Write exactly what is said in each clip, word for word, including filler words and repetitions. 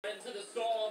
Into the storm.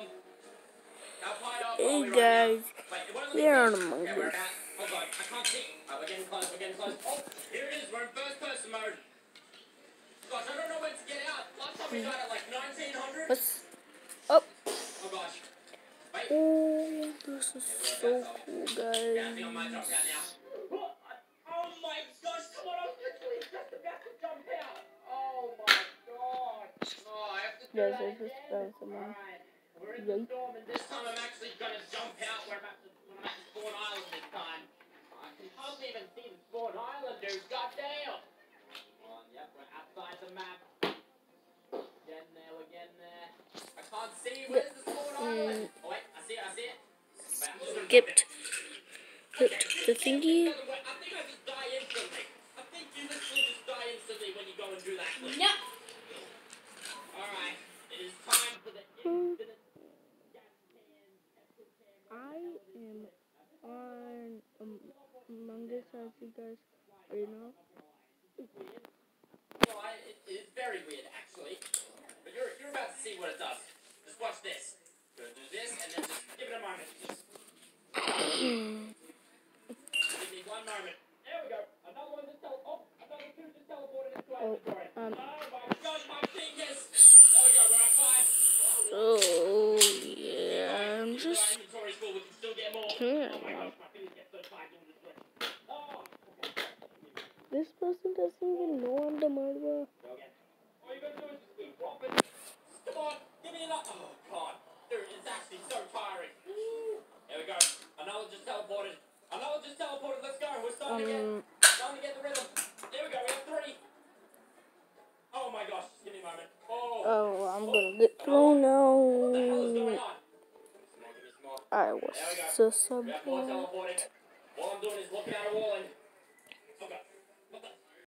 Hey guys, we are on Among Us. Oh god, I can't see. Oh, we're getting close, we're getting close. Oh, here it is, we're in first person mode. Gosh, I don't know when to get out. Last time we got at like nineteen hundred. What's up? Oh gosh. Wait. Oh, this is so cool, guys. Yeah, I think I might jump out now. Oh my gosh, come on, I was literally just about to jump out. Oh my god. Oh, I have to do Yes, that I just again. found someone. Alright, we're in the storm and this time I'm actually gonna jump out where I'm at the, when I'm at the spawn island this time. I can hardly even see the spawn island, dude. God damn. Oh, yep, we're outside the map. Getting there, we're getting there. I can't see. Where's the spawn island? Oh wait, I see it, I see it. Wait, I'm just gonna Skipped. Okay, The thingy. I think I just die instantly. I think you literally just die instantly when you go and do that. No. Alright, it is time for the infinite gas can, petrol can. I am on um, Among Us, as you guys already know. Well, I, it, it is very weird, actually. But you're, you're about to see what it does. Just watch this. You're gonna do this, and then just give it a moment. Just give me one moment. There we go. Another one just tele- oh, another two just teleported into our Oh, inventory. um, Oh my god, my fingers! There we go, we're at five. so yeah, I'm just Our inventory's full, we can still get more. here. Oh my gosh, my fingers get so tired doing this glitch. Oh, okay. This person doesn't even know I'm the murderer. Go again. All you gotta do is just keep dropping. Come on, give me another. Oh god, dude, it's actually so tiring. There we go. Another just teleported. Another just teleported. Let's go. We're starting to get, Um, starting to get the rhythm. There we go. We have three. Oh my gosh, just give me a moment. Oh. oh, I'm gonna get through now. What the hell is going on? Give me some more. Give me some more. I was There we go. so We have more support. teleporting. All I'm doing is looking at a wall and